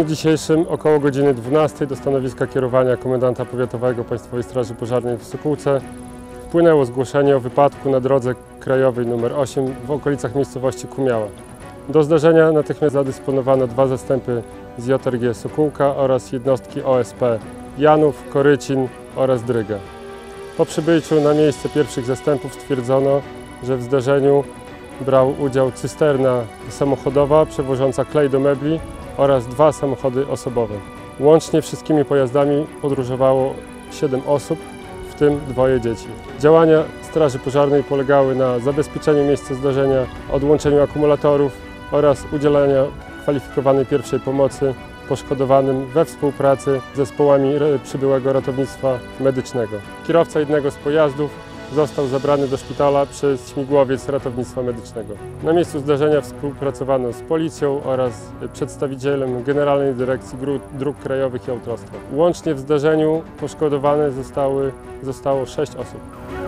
dniu dzisiejszym około godziny 12 do stanowiska kierowania komendanta powiatowego Państwowej Straży Pożarnej w Sokółce wpłynęło zgłoszenie o wypadku na drodze krajowej nr 8 w okolicach miejscowości Kumiała. Do zdarzenia natychmiast zadysponowano 2 zastępy z JRG Sokółka oraz jednostki OSP Janów, Korycin oraz Dryga. Po przybyciu na miejsce pierwszych zastępów stwierdzono, że w zdarzeniu brał udział cysterna samochodowa przewożąca klej do mebli oraz 2 samochody osobowe. Łącznie wszystkimi pojazdami podróżowało 7 osób, w tym 2 dzieci. Działania Straży Pożarnej polegały na zabezpieczeniu miejsca zdarzenia, odłączeniu akumulatorów oraz udzielaniu kwalifikowanej pierwszej pomocy poszkodowanym we współpracy z zespołami przybyłego ratownictwa medycznego. Kierowca jednego z pojazdów został zabrany do szpitala przez śmigłowiec ratownictwa medycznego. Na miejscu zdarzenia współpracowano z policją oraz przedstawicielem Generalnej Dyrekcji Dróg Krajowych i Autostrad. Łącznie w zdarzeniu poszkodowane zostało 6 osób.